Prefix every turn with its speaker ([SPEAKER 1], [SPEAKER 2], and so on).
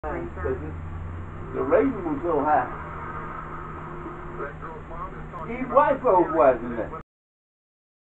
[SPEAKER 1] The rating was so high. His wife always wasn't it?